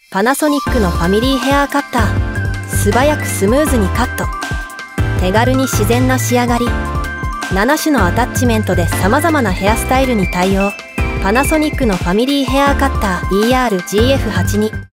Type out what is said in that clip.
パナソニックのファミリーヘアカッター。素早くスムーズにカット。手軽に自然な仕上がり。7種のアタッチメントで様々なヘアスタイルに対応。パナソニックのファミリーヘアカッター ER-GF82。